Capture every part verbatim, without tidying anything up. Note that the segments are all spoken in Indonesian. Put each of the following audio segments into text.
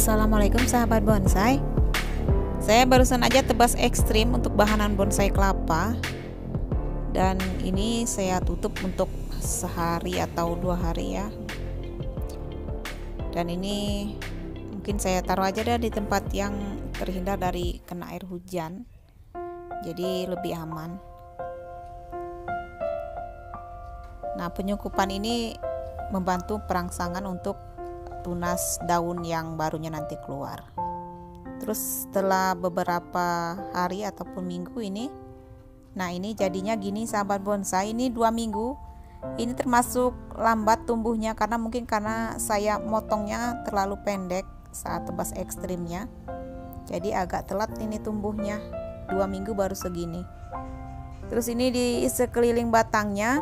Assalamualaikum sahabat bonsai. Saya barusan aja tebas ekstrim untuk bahanan bonsai kelapa. Dan ini saya tutup untuk sehari atau dua hari ya. Dan ini mungkin saya taruh aja deh di tempat yang terhindar dari kena air hujan. Jadi lebih aman. Nah, penyukupan ini membantu perangsangan untuk tunas daun yang barunya nanti keluar. Terus setelah beberapa hari ataupun minggu ini, nah ini jadinya gini sahabat bonsai. Ini dua minggu. Ini termasuk lambat tumbuhnya karena mungkin karena saya motongnya terlalu pendek saat tebas ekstrimnya. Jadi agak telat ini tumbuhnya. Dua minggu baru segini. Terus ini di sekeliling batangnya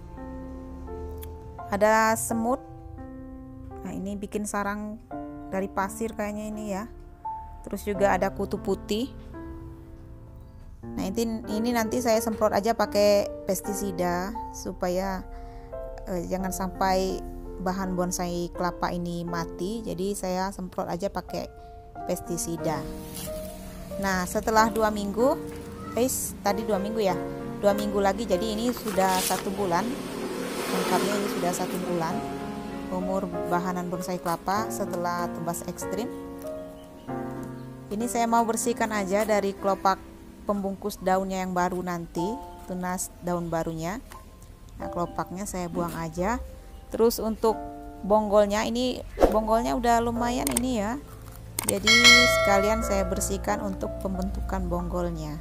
ada semut. Nah, ini bikin sarang dari pasir kayaknya ini ya. Terus juga ada kutu putih. Nah, ini, ini nanti saya semprot aja pakai pestisida supaya eh, jangan sampai bahan bonsai kelapa ini mati. Jadi saya semprot aja pakai pestisida. Nah, setelah dua minggu, guys, tadi dua minggu ya, dua minggu lagi. Jadi ini sudah satu bulan. Lengkapnya ini sudah satu bulan. Umur bahanan bonsai kelapa setelah tebas ekstrim. Ini saya mau bersihkan aja dari kelopak pembungkus daunnya yang baru nanti, tunas daun barunya. Nah, kelopaknya saya buang aja. Terus untuk bonggolnya, ini bonggolnya udah lumayan ini ya. Jadi sekalian saya bersihkan untuk pembentukan bonggolnya.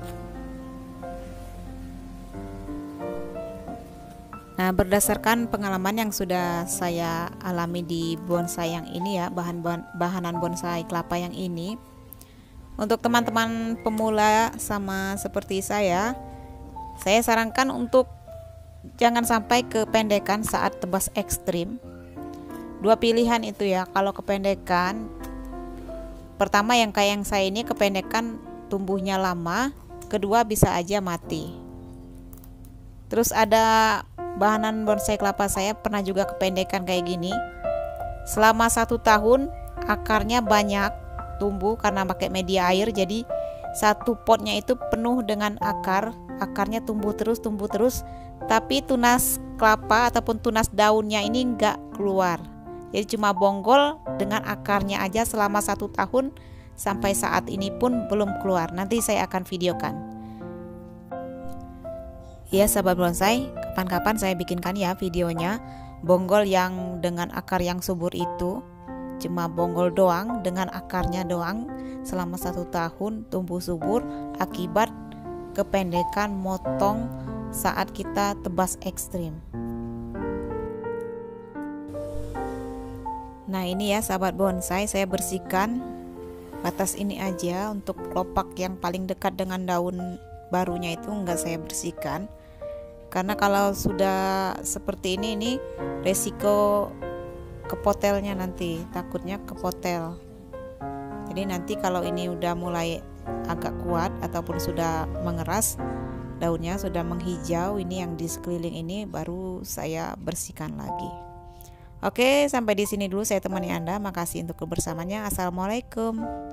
Nah, berdasarkan pengalaman yang sudah saya alami di bonsai yang ini ya, bahan bahanan bonsai kelapa yang ini, untuk teman-teman pemula sama seperti saya, saya sarankan untuk jangan sampai kependekan saat tebas ekstrim. Dua pilihan itu ya, kalau kependekan, pertama yang kayak yang saya ini kependekan tumbuhnya lama, kedua bisa aja mati. Terus ada bahanan bonsai kelapa saya pernah juga kependekan kayak gini. Selama satu tahun akarnya banyak tumbuh karena pakai media air. Jadi satu potnya itu penuh dengan akar. Akarnya tumbuh terus, tumbuh terus. Tapi tunas kelapa ataupun tunas daunnya ini enggak keluar. Jadi cuma bonggol dengan akarnya aja selama satu tahun. Sampai saat ini pun belum keluar. Nanti saya akan videokan. Ya sahabat bonsai, kapan-kapan saya bikinkan ya videonya bonggol yang dengan akar yang subur itu. Cuma bonggol doang dengan akarnya doang selama satu tahun tumbuh subur akibat kependekan motong saat kita tebas ekstrim. Nah ini ya sahabat bonsai, saya bersihkan batas ini aja. Untuk kelopak yang paling dekat dengan daun barunya itu enggak saya bersihkan. Karena kalau sudah seperti ini, ini resiko kepotelnya nanti, takutnya kepotel. Jadi nanti kalau ini udah mulai agak kuat ataupun sudah mengeras, daunnya sudah menghijau, ini yang di sekeliling ini baru saya bersihkan lagi. Oke, sampai di sini dulu saya temani Anda. Makasih untuk kebersamaannya. Assalamualaikum.